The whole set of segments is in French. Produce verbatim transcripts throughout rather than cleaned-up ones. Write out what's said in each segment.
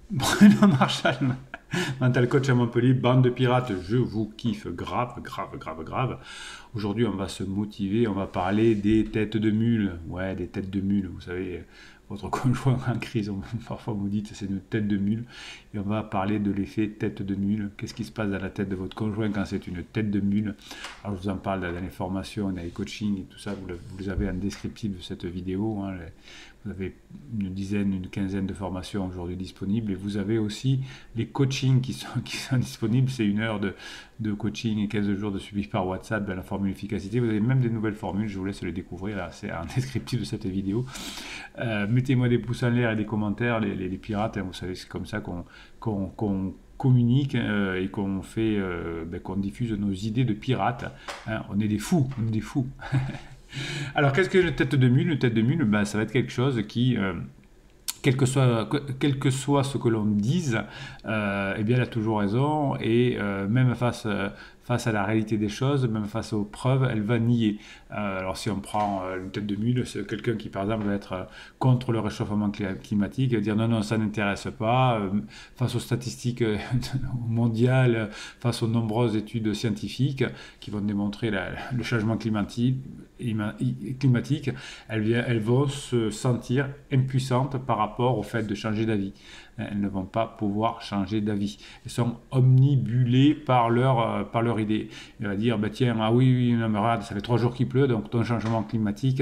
Bruno Marshall, mental coach à Montpellier, bande de pirates, je vous kiffe grave, grave, grave, grave. Aujourd'hui, on va se motiver, on va parler des têtes de mule. Ouais, des têtes de mule, vous savez, votre conjoint en crise, on, parfois vous dites c'est une tête de mule. Et on va parler de l'effet tête de mule. Qu'est-ce qui se passe dans la tête de votre conjoint quand c'est une tête de mule? Alors, je vous en parle dans les formations, dans les coachings et tout ça, vous, le, vous les avez en descriptif de cette vidéo. Hein, les, vous avez une dizaine, une quinzaine de formations aujourd'hui disponibles et vous avez aussi les coachings qui sont, qui sont disponibles. C'est une heure de, de coaching et quinze jours de suivi par WhatsApp dans la formule efficacité. Vous avez même des nouvelles formules, je vous laisse les découvrir, là, c'est un descriptif de cette vidéo. Euh, Mettez-moi des pouces en l'air et des commentaires, les, les, les pirates, hein, vous savez, c'est comme ça qu'on qu'on, qu'on communique euh, et qu'on fait, euh, ben, qu'on diffuse nos idées de pirates. Hein, on est des fous, on est des fous. Alors, qu'est-ce qu'une tête de mule? Une tête de mule, ben, ça va être quelque chose qui, euh, quel que soit, quel que soit ce que l'on dise, euh, eh bien, elle a toujours raison. Et euh, même face, euh, face à la réalité des choses, même face aux preuves, elle va nier. Euh, alors, si on prend euh, une tête de mule, c'est quelqu'un qui, par exemple, va être euh, contre le réchauffement climatique, dire non, non, ça n'intéresse pas. Euh, face aux statistiques mondiales, face aux nombreuses études scientifiques qui vont démontrer la, le changement climatique, climatique, elles, elles vont se sentir impuissantes par rapport au fait de changer d'avis. Elles ne vont pas pouvoir changer d'avis. Elles sont omnibulées par leur, euh, par leur idée. Elle va dire, bah, tiens, ah oui, oui, non, mais regarde, ça fait trois jours qu'il pleut, donc ton changement climatique.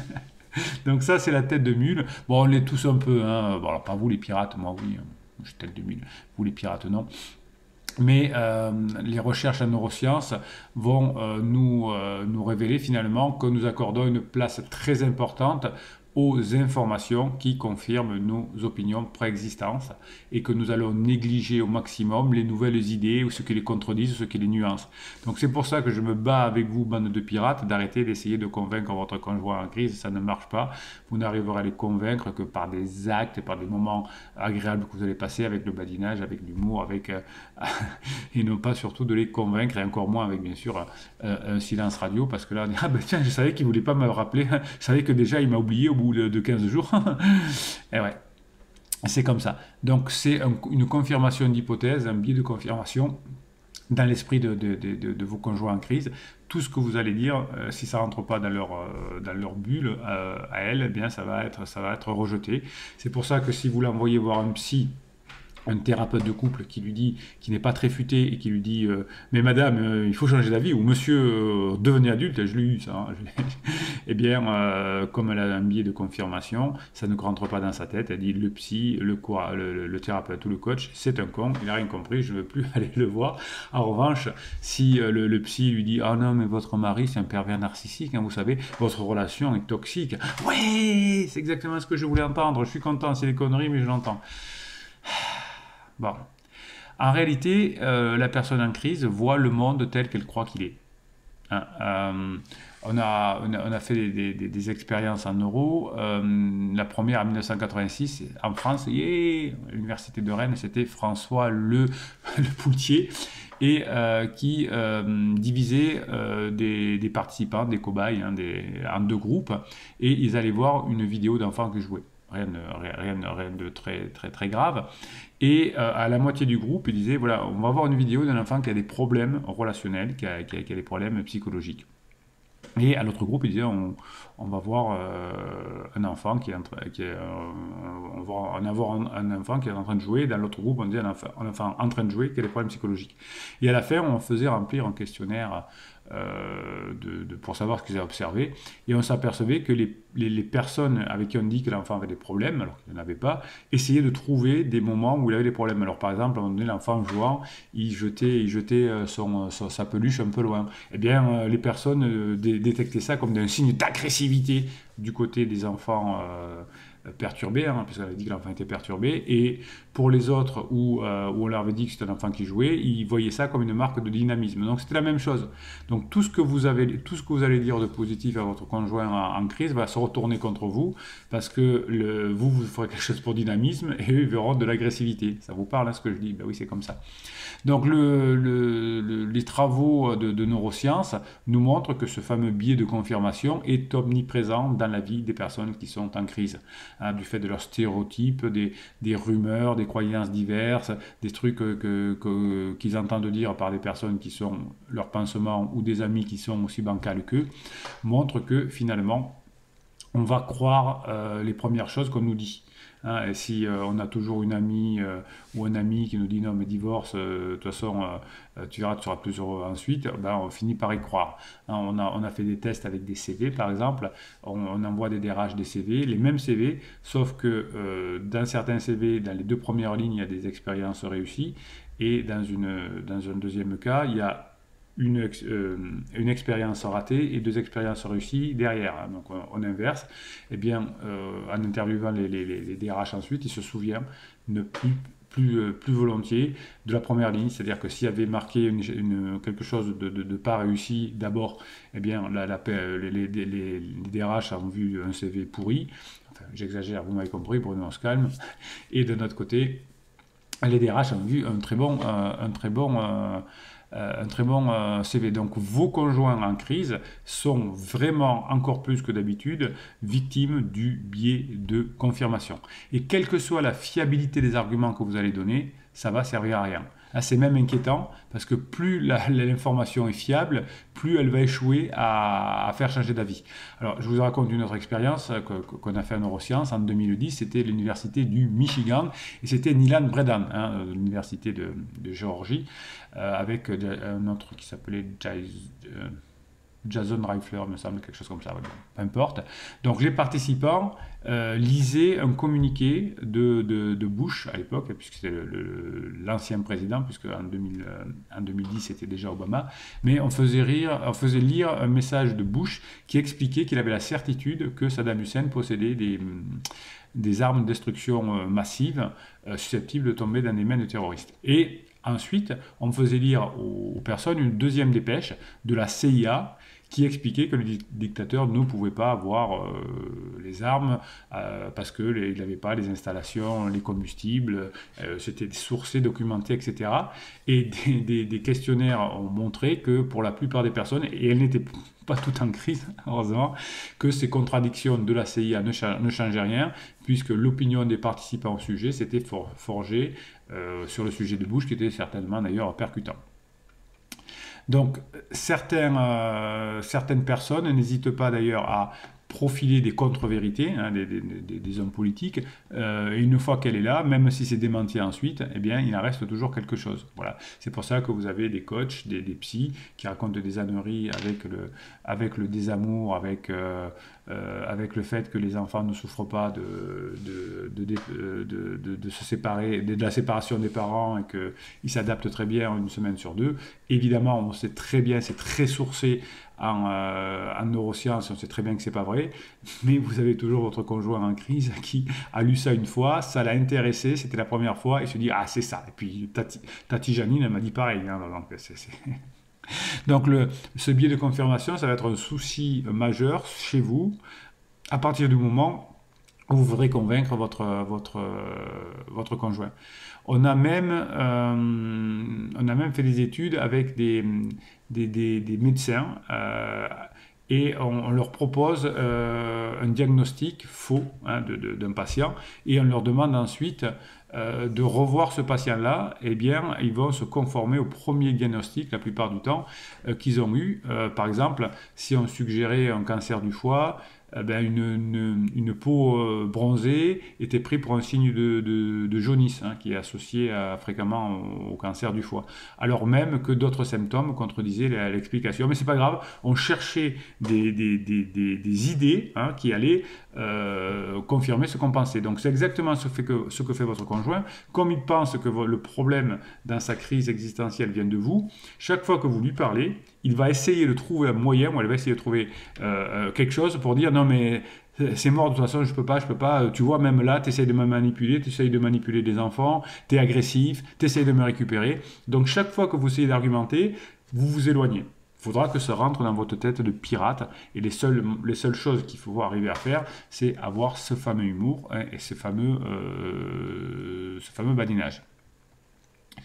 Donc ça, c'est la tête de mule. Bon, on l'est tous un peu. Hein. Bon, alors pas vous les pirates, moi oui, je suis tête de mule. Vous les pirates, non. Mais euh, les recherches en neurosciences vont euh, nous, euh, nous révéler finalement que nous accordons une place très importante aux informations qui confirment nos opinions préexistantes et que nous allons négliger au maximum les nouvelles idées ou ce qui les contredisent, ce qui les nuancent. Donc c'est pour ça que je me bats avec vous, bande de pirates, d'arrêter d'essayer de convaincre votre conjoint en crise, ça ne marche pas. Vous n'arriverez à les convaincre que par des actes, par des moments agréables que vous allez passer avec le badinage, avec l'humour, avec euh, et non pas surtout de les convaincre, et encore moins avec bien sûr euh, un silence radio, parce que là on dit ah ben tiens, je savais qu'il voulait pas me rappeler, je savais que déjà il m'a oublié au bout de quinze jours. Et ouais, c'est comme ça. Donc c'est un, une confirmation d'hypothèse, un biais de confirmation dans l'esprit de, de, de, de, de vos conjoints en crise. Tout ce que vous allez dire, euh, si ça ne rentre pas dans leur, euh, dans leur bulle euh, à elles, eh bien ça va être, ça va être rejeté. C'est pour ça que si vous l'envoyez voir un psy, un thérapeute de couple qui lui dit, qui n'est pas très futé et qui lui dit euh, mais madame euh, il faut changer d'avis, ou monsieur euh, devenez adulte, je l'ai eu ça, hein, eh bien euh, comme elle a un biais de confirmation, ça ne rentre pas dans sa tête, elle dit le psy, le, quoi, le, le thérapeute ou le coach c'est un con, il n'a rien compris, je ne veux plus aller le voir. En revanche, si euh, le, le psy lui dit ah non mais votre mari c'est un pervers narcissique, hein, vous savez, votre relation est toxique, ouais c'est exactement ce que je voulais entendre, je suis content, c'est des conneries mais je l'entends. Bon. En réalité, euh, la personne en crise voit le monde tel qu'elle croit qu'il est. Hein, euh, on, a, on, a, on a fait des, des, des expériences en neuro. Euh, la première en mille neuf cent quatre-vingt-six en France, yeah, à l'université de Rennes, c'était François Le, le Poultier, et euh, qui euh, divisait euh, des, des participants, des cobayes, hein, des, en deux groupes, et ils allaient voir une vidéo d'enfants qui jouaient. Rien de, rien, rien de très, très, très grave. Et euh, à la moitié du groupe, il disait, voilà, on va voir une vidéo d'un enfant qui a des problèmes relationnels, qui a, qui a, qui a des problèmes psychologiques. Et à l'autre groupe, il disait, on, on va voir euh, un enfant qui est en train, qui est, euh, on va en avoir un, un enfant qui est en train de jouer. Dans l'autre groupe, on disait un enfant, un enfant en train de jouer qui a des problèmes psychologiques. Et à la fin, on faisait remplir un questionnaire euh, de, de, pour savoir ce qu'ils avaient observé. Et on s'apercevait que les, les, les personnes avec qui on dit que l'enfant avait des problèmes, alors qu'il n'en avait pas, essayaient de trouver des moments où il avait des problèmes. Alors par exemple, à un moment donné, l'enfant jouant, il jetait, il jetait son, son, sa peluche un peu loin. Eh bien, euh, les personnes euh, dé, détectaient ça comme un signe d'agressivité du côté des enfants euh, perturbés, hein, puisqu'on avait dit que l'enfant était perturbé, et pour les autres où, euh, où on leur avait dit que c'était un enfant qui jouait, ils voyaient ça comme une marque de dynamisme. Donc c'était la même chose. Donc tout ce que vous avez, tout ce que vous allez dire de positif à votre conjoint en, en crise va se retourner contre vous, parce que le, vous, vous ferez quelque chose pour dynamisme, et eux, ils verront de l'agressivité. Ça vous parle, hein, ce que je dis? Ben oui, c'est comme ça. Donc le, le, le, les travaux de, de neurosciences nous montrent que ce fameux biais de confirmation est omniprésent dans la vie des personnes qui sont en crise. hein, du fait de leurs stéréotypes, des, des rumeurs, des croyances diverses, des trucs que, que, que, qu'ils entendent dire par des personnes qui sont leurs pansements ou des amis qui sont aussi bancals qu'eux, montrent que finalement, on va croire euh, les premières choses qu'on nous dit. Hein, et si euh, on a toujours une amie euh, ou un ami qui nous dit non mais divorce, euh, de toute façon euh, tu verras, tu seras plus heureux ensuite, ben, on finit par y croire. Hein, on, a, on a fait des tests avec des C V par exemple, on, on envoie des D R H des C V, les mêmes C V, sauf que euh, dans certains C V, dans les deux premières lignes, il y a des expériences réussies, et dans, une, dans un deuxième cas, il y a Une, ex, euh, une expérience ratée et deux expériences réussies derrière. Hein. Donc on, on inverse. Eh bien, euh, en interviewant les, les, les D R H ensuite, il se souvient ne plus, plus, euh, plus volontiers de la première ligne. C'est-à-dire que s'il y avait marqué une, une, quelque chose de, de, de pas réussi d'abord, eh bien, la, la, les, les, les, les D R H ont vu un C V pourri. Enfin, j'exagère, vous m'avez compris, Bruno, on se calme. Et de notre côté, les D R H ont vu un très bon... Euh, un très bon euh, Euh, un très bon euh, C V. Donc vos conjoints en crise sont vraiment, encore plus que d'habitude, victimes du biais de confirmation. Et quelle que soit la fiabilité des arguments que vous allez donner, ça va servir à rien. Là, c'est même inquiétant parce que plus l'information est fiable, plus elle va échouer à, à faire changer d'avis. Alors, je vous raconte une autre expérience qu'on a fait en neurosciences en deux mille dix. C'était l'université du Michigan et c'était Nilan Bredan, hein, l'université de, de Géorgie, euh, avec un autre qui s'appelait euh, Jason Reifler, me semble, quelque chose comme ça, peu importe. Donc les participants euh, lisaient un communiqué de, de, de Bush à l'époque, puisque c'était l'ancien président, puisque en, deux mille, euh, en deux mille dix c'était déjà Obama, mais on faisait, rire, on faisait lire un message de Bush qui expliquait qu'il avait la certitude que Saddam Hussein possédait des, des armes de destruction massive euh, susceptibles de tomber dans les mains de terroristes. Et ensuite, on faisait lire aux, aux personnes une deuxième dépêche de la C I A qui expliquait que le dictateur ne pouvait pas avoir euh, les armes euh, parce qu'il n'avait pas les installations, les combustibles, euh, c'était sourcé, documenté, et cetera. Et des, des, des questionnaires ont montré que pour la plupart des personnes, et elles n'étaient pas toutes en crise, heureusement, que ces contradictions de la C I A ne, cha ne changeaient rien, puisque l'opinion des participants au sujet s'était for forgée euh, sur le sujet de Bush, qui était certainement d'ailleurs percutant. Donc, certains, euh, certaines personnes n'hésitent pas d'ailleurs à profiler des contre-vérités, hein, des, des, des, des hommes politiques, euh, et une fois qu'elle est là, même si c'est démenti ensuite, eh bien, il en reste toujours quelque chose. Voilà. C'est pour ça que vous avez des coachs, des, des psys, qui racontent des âneries avec le, avec le désamour, avec, euh, euh, avec le fait que les enfants ne souffrent pas de, de, de, de, de, de, de se séparer, de, de la séparation des parents, et qu'ils s'adaptent très bien une semaine sur deux. Évidemment, on sait très bien, c'est très sourcé En, euh, en neurosciences, on sait très bien que c'est pas vrai, mais vous avez toujours votre conjoint en crise qui a lu ça une fois, ça l'a intéressé, c'était la première fois, et se dit ah c'est ça. Et puis Tati, Tati Janine elle m'a dit pareil. Hein, donc c'est, c'est... donc le, ce biais de confirmation, ça va être un souci majeur chez vous à partir du moment où vous voudrez convaincre votre, votre, votre conjoint. On a même, euh, on a même fait des études avec des, des, des, des médecins euh, et on, on leur propose euh, un diagnostic faux, hein, d'un patient, et on leur demande ensuite euh, de revoir ce patient-là. Eh bien, ils vont se conformer au premier diagnostic la plupart du temps euh, qu'ils ont eu. Euh, par exemple, si on suggérait un cancer du foie, eh bien, une, une, une peau euh, bronzée était prise pour un signe de, de, de jaunisse, hein, qui est associé à, fréquemment au, au cancer du foie. Alors même que d'autres symptômes contredisaient l'explication. Mais c'est pas grave, on cherchait des, des, des, des, des idées, hein, qui allaient euh, confirmer ce qu'on pensait. Donc c'est exactement ce, fait que, ce que fait votre conjoint. Comme il pense que le problème dans sa crise existentielle vient de vous, chaque fois que vous lui parlez, il va essayer de trouver un moyen, ou elle va essayer de trouver euh, quelque chose pour dire non mais c'est mort de toute façon, je peux pas, je peux pas, tu vois, même là, tu essayes de me manipuler, tu essayes de manipuler des enfants, tu es agressif, tu essayes de me récupérer. Donc chaque fois que vous essayez d'argumenter, vous vous éloignez. Il faudra que ça rentre dans votre tête de pirate, et les seules, les seules choses qu'il faut arriver à faire, c'est avoir ce fameux humour, hein, et ce fameux, euh, ce fameux badinage.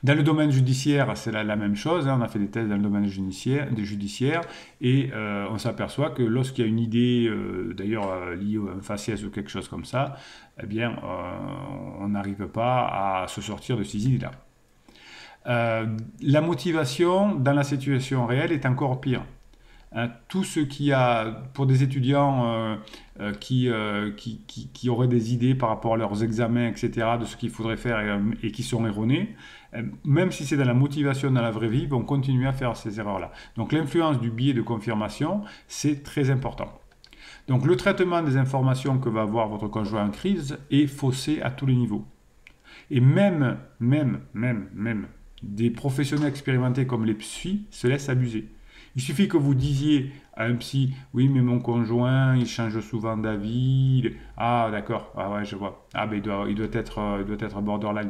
Dans le domaine judiciaire, c'est la, la même chose. Hein. On a fait des tests dans le domaine judiciaire, des judiciaires et euh, on s'aperçoit que lorsqu'il y a une idée, euh, d'ailleurs euh, liée à un faciès ou quelque chose comme ça, eh bien, euh, on n'arrive pas à se sortir de ces idées-là. Euh, la motivation dans la situation réelle est encore pire. Hein, tout ce qui a, pour des étudiants euh, euh, qui, euh, qui, qui, qui auraient des idées par rapport à leurs examens, et cetera, de ce qu'il faudrait faire et, et qui sont erronés, euh, même si c'est dans la motivation dans la vraie vie, vont continuer à faire ces erreurs-là. Donc l'influence du biais de confirmation, c'est très important. Donc le traitement des informations que va avoir votre conjoint en crise est faussé à tous les niveaux. Et même, même, même, même, des professionnels expérimentés comme les psys se laissent abuser. Il suffit que vous disiez à un psy, oui, mais mon conjoint, il change souvent d'avis. Ah, d'accord, ah ouais, je vois. Ah, ben il doit, il doit être, il doit être borderline.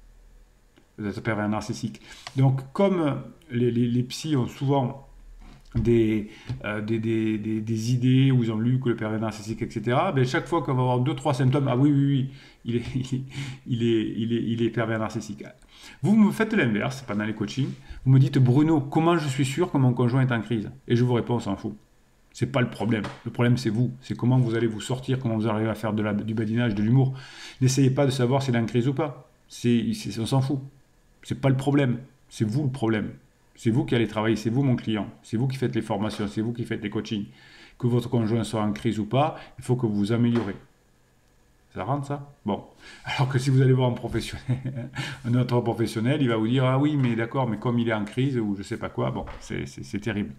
Il doit être pervers narcissique. Donc, comme les, les, les psys ont souvent des, euh, des, des, des, des idées où ils ont lu que le pervers narcissique, et cetera, ben chaque fois qu'on va avoir deux, trois symptômes, ah oui, oui, oui, il est, il est, il est, il est, il est pervers narcissique. Vous me faites l'inverse pendant les coachings. Vous me dites, Bruno, comment je suis sûr que mon conjoint est en crise? Et je vous réponds, on s'en fout. C'est pas le problème. Le problème, c'est vous. C'est comment vous allez vous sortir, comment vous arrivez à faire de la, du badinage, de l'humour. N'essayez pas de savoir s'il est en crise ou pas. C'est, c'est, on s'en fout. C'est pas le problème. C'est vous le problème. C'est vous qui allez travailler. C'est vous mon client. C'est vous qui faites les formations. C'est vous qui faites les coachings. Que votre conjoint soit en crise ou pas, il faut que vous vous améliorez. Ça rentre, ça? Bon. Alors que si vous allez voir un professionnel, un autre professionnel, il va vous dire, ah oui, mais d'accord, mais comme il est en crise ou je sais pas quoi, bon, c'est terrible.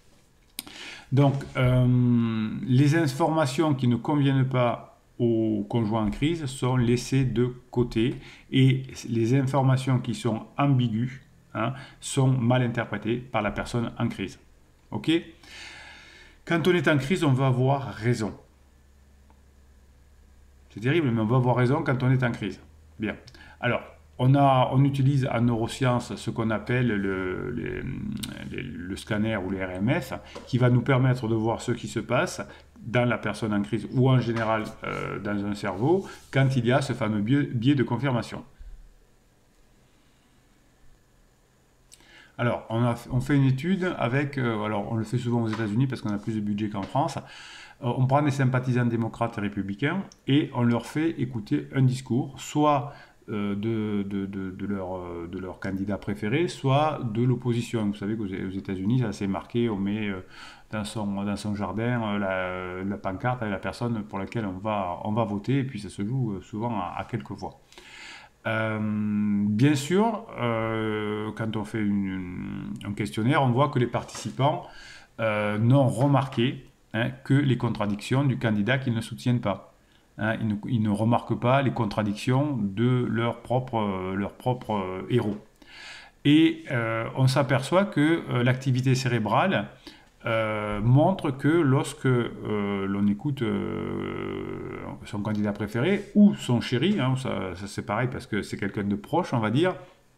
Donc, euh, les informations qui ne conviennent pas au conjoint en crise sont laissées de côté et les informations qui sont ambiguës hein, sont mal interprétées par la personne en crise. Ok? Quand on est en crise, on va avoir raison. C'est terrible, mais on va avoir raison quand on est en crise. Bien. Alors, on, a, on utilise en neurosciences ce qu'on appelle le, le, le, le scanner ou le R M F, qui va nous permettre de voir ce qui se passe dans la personne en crise ou en général euh, dans un cerveau quand il y a ce fameux biais, biais de confirmation. Alors, on, a, on fait une étude avec, euh, alors on le fait souvent aux États-Unis parce qu'on a plus de budget qu'en France. Euh, on prend des sympathisants démocrates et républicains et on leur fait écouter un discours, soit euh, de, de, de, de, leur, euh, de leur candidat préféré, soit de l'opposition. Vous savez qu'aux États-Unis, c'est assez marqué, on met euh, dans, son, dans son jardin euh, la, la pancarte avec la personne pour laquelle on va, on va voter, et puis ça se joue souvent à, à quelques voix. Euh, bien sûr, euh, quand on fait une, une, un questionnaire, on voit que les participants euh, n'ont remarqué hein, que les contradictions du candidat qu'ils ne soutiennent pas. Hein, ils, ne, ils ne remarquent pas les contradictions de leur propre, euh, leur propre euh, héros. Et euh, on s'aperçoit que euh, l'activité cérébrale Euh, montre que lorsque euh, l'on écoute euh, son candidat préféré ou son chéri, hein, ça, ça c'est pareil parce que c'est quelqu'un de proche, on va dire,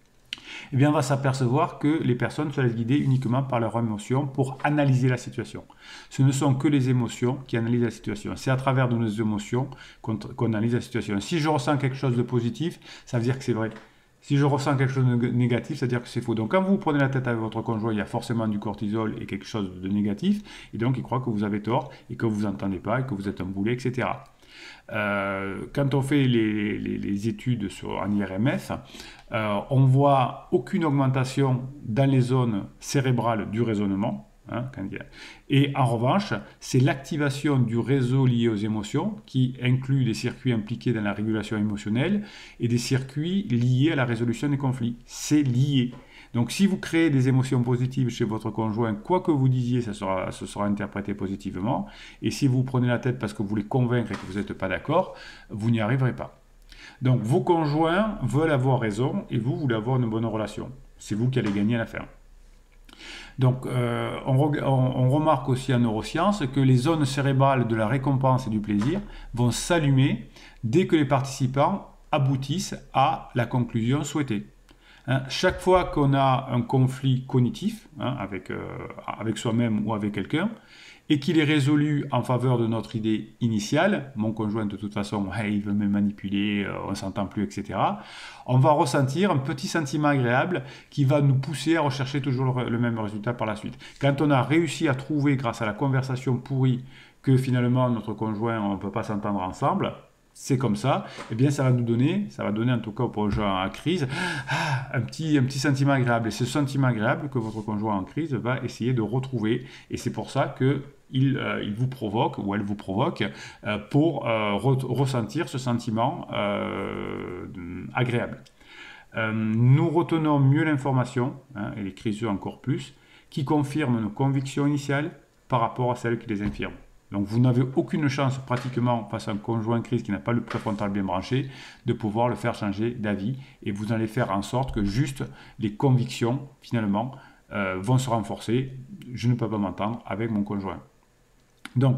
eh bien on va s'apercevoir que les personnes se laissent guider uniquement par leurs émotions pour analyser la situation. Ce ne sont que les émotions qui analysent la situation. C'est à travers de nos émotions qu'on qu'on analyse la situation. Si je ressens quelque chose de positif, ça veut dire que c'est vrai. Si je ressens quelque chose de négatif, c'est-à-dire que c'est faux. Donc quand vous prenez la tête avec votre conjoint, il y a forcément du cortisol et quelque chose de négatif, et donc il croit que vous avez tort, et que vous n'entendez pas, et que vous êtes un boulet, et cetera. Euh, quand on fait les, les, les études sur, en I R M F, euh, on voit aucune augmentation dans les zones cérébrales du raisonnement. Hein, et en revanche, c'est l'activation du réseau lié aux émotions qui inclut des circuits impliqués dans la régulation émotionnelle et des circuits liés à la résolution des conflits. C'est lié. Donc si vous créez des émotions positives chez votre conjoint, quoi que vous disiez, ça sera, ça sera interprété positivement. Et si vous prenez la tête parce que vous voulez convaincre et que vous n'êtes pas d'accord, vous n'y arriverez pas. Donc vos conjoints veulent avoir raison et vous voulez avoir une bonne relation. C'est vous qui allez gagner à la fin. Donc, euh, on, on, on remarque aussi en neurosciences que les zones cérébrales de la récompense et du plaisir vont s'allumer dès que les participants aboutissent à la conclusion souhaitée. Hein, chaque fois qu'on a un conflit cognitif hein, avec, euh, avec soi-même ou avec quelqu'un, et qu'il est résolu en faveur de notre idée initiale, mon conjoint de toute façon, hey, il veut me manipuler, euh, on ne s'entend plus, et cetera, on va ressentir un petit sentiment agréable qui va nous pousser à rechercher toujours le, le même résultat par la suite. Quand on a réussi à trouver, grâce à la conversation pourrie, que finalement notre conjoint, on ne peut pas s'entendre ensemble, c'est comme ça, eh bien ça va nous donner, ça va donner en tout cas au conjoint en crise, ah, un, petit, un petit sentiment agréable. Et ce sentiment agréable que votre conjoint en crise va essayer de retrouver. Et c'est pour ça qu'il euh, il vous provoque, ou elle vous provoque, euh, pour euh, re ressentir ce sentiment euh, agréable. Euh, nous retenons mieux l'information, hein, et les criseux encore plus, qui confirment nos convictions initiales par rapport à celles qui les infirment. Donc vous n'avez aucune chance pratiquement face à un conjoint crise qui n'a pas le préfrontal bien branché de pouvoir le faire changer d'avis, et vous allez faire en sorte que juste les convictions finalement euh, vont se renforcer. Je ne peux pas m'entendre avec mon conjoint. Donc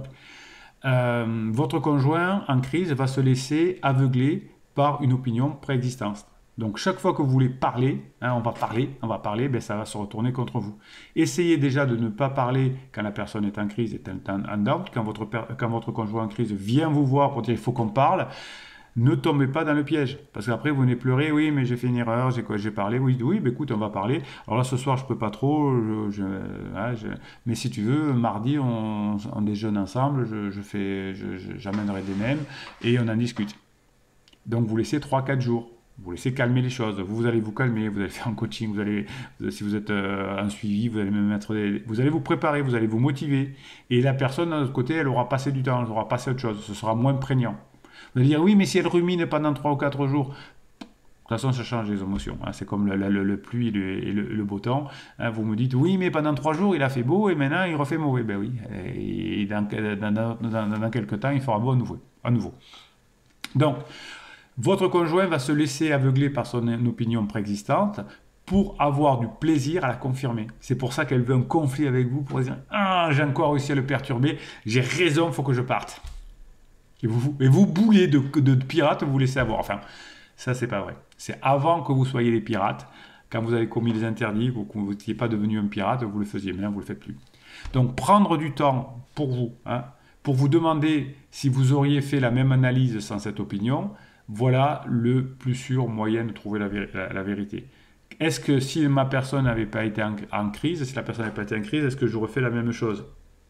euh, votre conjoint en crise va se laisser aveugler par une opinion préexistante. Donc chaque fois que vous voulez parler, hein, on va parler, on va parler, ben, ça va se retourner contre vous. Essayez déjà de ne pas parler quand la personne est en crise, est en, en doubt, quand votre, quand votre conjoint en crise vient vous voir pour dire il faut qu'on parle. Ne tombez pas dans le piège, parce qu'après vous venez pleurer, oui mais j'ai fait une erreur, j'ai quoi, j'ai parlé, oui, oui, ben écoute on va parler. Alors là ce soir je peux pas trop, je, je, hein, je, mais si tu veux, mardi on, on déjeune ensemble, je, je fais, j'amènerai des nems et on en discute. Donc vous laissez trois quatre jours. Vous laissez calmer les choses, vous, vous allez vous calmer, vous allez faire un coaching, vous allez, si vous êtes euh, en suivi, vous allez me mettre des, vous allez vous préparer, vous allez vous motiver. Et la personne de l'autre côté, elle aura passé du temps, elle aura passé autre chose, ce sera moins prégnant. Vous allez dire, oui, mais si elle rumine pendant trois ou quatre jours, de toute façon, ça change les émotions. Hein. C'est comme le, le, le pluie et le, le, le beau temps. Hein. Vous me dites, oui, mais pendant trois jours, il a fait beau et maintenant, il refait mauvais. Ben oui, et dans, dans, dans, dans quelques temps, il fera beau à nouveau. À nouveau. Donc, votre conjoint va se laisser aveugler par son opinion préexistante pour avoir du plaisir à la confirmer. C'est pour ça qu'elle veut un conflit avec vous pour dire « Ah, j'ai encore réussi à le perturber, j'ai raison, il faut que je parte. » Et vous, et vous boulez de, de, de pirates, vous laissez avoir. Enfin, ça, c'est pas vrai. C'est avant que vous soyez des pirates, quand vous avez commis des interdits, ou que vous n'étiez pas devenu un pirate, vous le faisiez. Maintenant, vous ne le faites plus. Donc, prendre du temps pour vous, hein, pour vous demander si vous auriez fait la même analyse sans cette opinion, voilà le plus sûr moyen de trouver la, vé la, la vérité. Est-ce que si ma personne n'avait pas été en, en crise, si la personne n'avait pas été en crise, est-ce que j'aurais fait la même chose?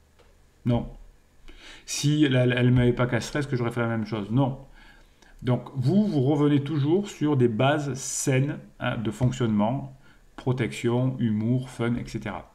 Non. Si elle ne m'avait pas castré, est-ce que j'aurais fait la même chose? Non. Donc vous, vous revenez toujours sur des bases saines, hein, de fonctionnement, protection, humour, fun, et cetera.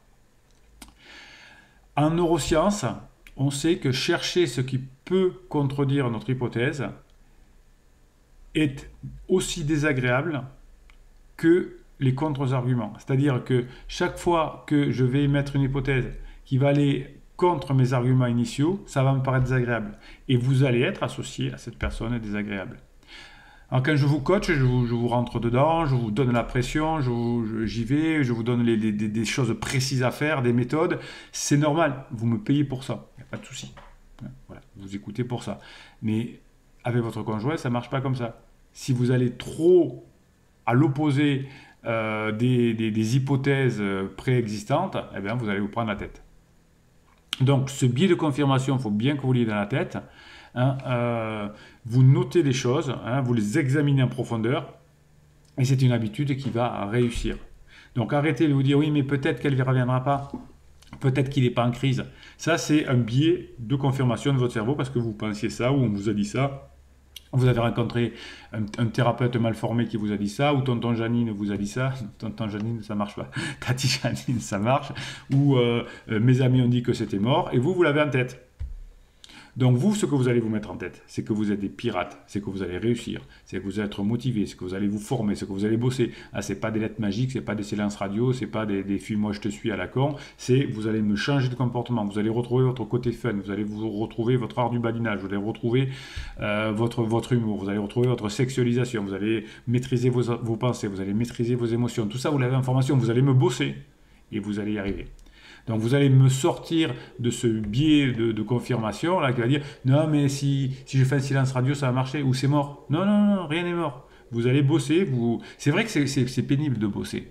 En neurosciences, on sait que chercher ce qui peut contredire notre hypothèse est aussi désagréable que les contre-arguments. C'est-à-dire que chaque fois que je vais émettre une hypothèse qui va aller contre mes arguments initiaux, ça va me paraître désagréable. Et vous allez être associé à cette personne désagréable. Alors quand je vous coach, je vous, je vous rentre dedans, je vous donne la pression, j'y vais, je vous donne les, les, des choses précises à faire, des méthodes. C'est normal, vous me payez pour ça, il n'y a pas de souci. Voilà, vous écoutez pour ça. Mais avec votre conjoint, ça ne marche pas comme ça. Si vous allez trop à l'opposé euh, des, des, des hypothèses préexistantes, eh bien, vous allez vous prendre la tête. Donc, ce biais de confirmation, il faut bien que vous l'ayez dans la tête. Hein, euh, vous notez des choses, hein, vous les examinez en profondeur, et c'est une habitude qui va réussir. Donc, arrêtez de vous dire, oui, mais peut-être qu'elle ne reviendra pas. Peut-être qu'il n'est pas en crise. Ça, c'est un biais de confirmation de votre cerveau parce que vous pensiez ça ou on vous a dit ça. Vous avez rencontré un, un thérapeute mal formé qui vous a dit ça, ou tonton Janine vous a dit ça. Tonton Janine, ça marche pas. Tati Janine, ça marche. Ou euh, euh, mes amis ont dit que c'était mort, et vous, vous l'avez en tête. Donc vous, ce que vous allez vous mettre en tête, c'est que vous êtes des pirates, c'est que vous allez réussir, c'est que vous allez être motivé, c'est que vous allez vous former, c'est que vous allez bosser. Ah, c'est pas des lettres magiques, c'est pas des silences radio, c'est pas des, des films moi je te suis à la con, c'est vous allez me changer de comportement, vous allez retrouver votre côté fun, vous allez vous retrouver votre art du badinage, vous allez retrouver euh, votre, votre humour, vous allez retrouver votre sexualisation, vous allez maîtriser vos, vos pensées, vous allez maîtriser vos émotions, tout ça vous l'avez en formation, vous allez me bosser et vous allez y arriver. Donc vous allez me sortir de ce biais de, de confirmation là qui va dire non mais si, si je fais un silence radio ça va marcher ou c'est mort. Non non non rien n'est mort. Vous allez bosser. Vous... C'est vrai que c'est pénible de bosser.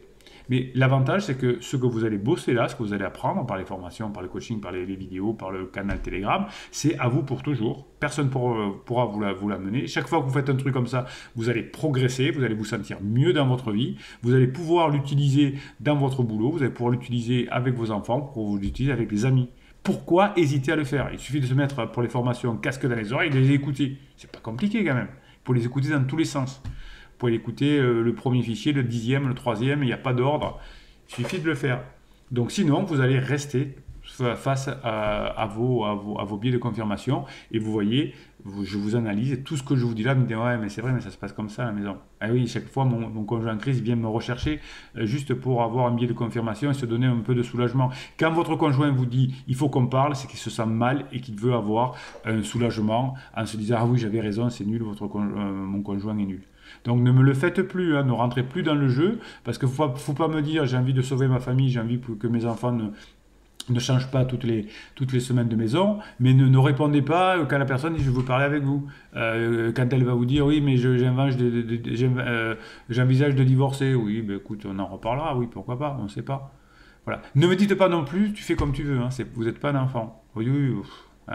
Mais l'avantage, c'est que ce que vous allez bosser là, ce que vous allez apprendre par les formations, par le coaching, par les, les vidéos, par le canal Telegram, c'est à vous pour toujours. Personne ne pourra vous la, vous la mener. Chaque fois que vous faites un truc comme ça, vous allez progresser, vous allez vous sentir mieux dans votre vie, vous allez pouvoir l'utiliser dans votre boulot, vous allez pouvoir l'utiliser avec vos enfants, pour vous l'utiliser avec les amis. Pourquoi hésiter à le faire? Il suffit de se mettre pour les formations casque dans les oreilles et de les écouter. C'est pas compliqué quand même. Il faut les écouter dans tous les sens. Vous pouvez écouter euh, le premier fichier, le dixième, le troisième, il n'y a pas d'ordre. Il suffit de le faire. Donc sinon, vous allez rester face à, à, vos, à, vos, à vos biais de confirmation et vous voyez, vous, je vous analyse et tout ce que je vous dis là, me dit ouais mais c'est vrai mais ça se passe comme ça à la maison. Ah oui, chaque fois mon, mon conjoint en crise vient me rechercher euh, juste pour avoir un biais de confirmation et se donner un peu de soulagement. Quand votre conjoint vous dit il faut qu'on parle, c'est qu'il se sent mal et qu'il veut avoir un soulagement en se disant ah oui j'avais raison, c'est nul, votre con, euh, mon conjoint est nul. Donc ne me le faites plus, hein, ne rentrez plus dans le jeu parce qu'il ne faut, faut pas me dire j'ai envie de sauver ma famille, j'ai envie que mes enfants ne ne change pas toutes les, toutes les semaines de maison, mais ne, ne répondez pas quand la personne dit je veux parler avec vous. Euh, quand elle va vous dire oui mais j'envisage de, de, de, euh, j'envisage de divorcer, oui ben écoute on en reparlera, oui pourquoi pas, on ne sait pas. Voilà. Ne me dites pas non plus tu fais comme tu veux, hein, vous n'êtes pas un enfant. Oui, oui, oui. Hein,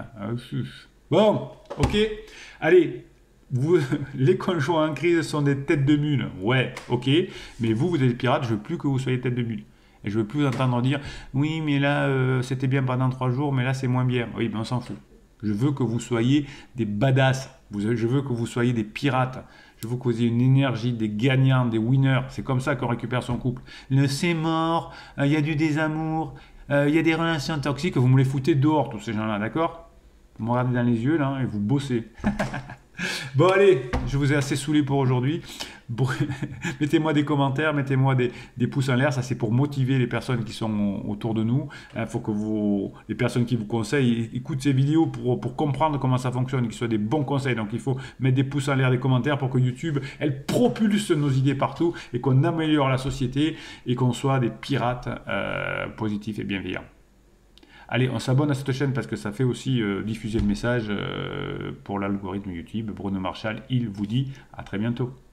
bon, ok, allez. Vous, les conjoints en crise sont des têtes de mule, ouais, ok, mais vous, vous êtes pirate, je veux plus que vous soyez tête de mule. Et je veux plus entendre dire oui mais là euh, c'était bien pendant trois jours mais là c'est moins bien. Oui mais on s'en fout. Je veux que vous soyez des badass. Je veux que vous soyez des pirates. Je veux que vous ayez une énergie, des gagnants, des winners. C'est comme ça qu'on récupère son couple. Le c'est mort, il euh, y a du désamour, il euh, y a des relations toxiques. Vous me les foutez dehors tous ces gens-là, d'accord? Vous me regardez dans les yeux là et vous bossez. Bon allez, je vous ai assez saoulé pour aujourd'hui. Mettez-moi des commentaires, mettez-moi des, des pouces en l'air, ça c'est pour motiver les personnes qui sont autour de nous. Il faut que vous, les personnes qui vous conseillent écoutent ces vidéos pour, pour comprendre comment ça fonctionne et qu'ils soient des bons conseils. Donc il faut mettre des pouces en l'air, des commentaires pour que YouTube, elle propulse nos idées partout et qu'on améliore la société et qu'on soit des pirates euh, positifs et bienveillants. Allez, on s'abonne à cette chaîne parce que ça fait aussi euh, diffuser le message euh, pour l'algorithme YouTube. Bruno Marchal, il vous dit à très bientôt.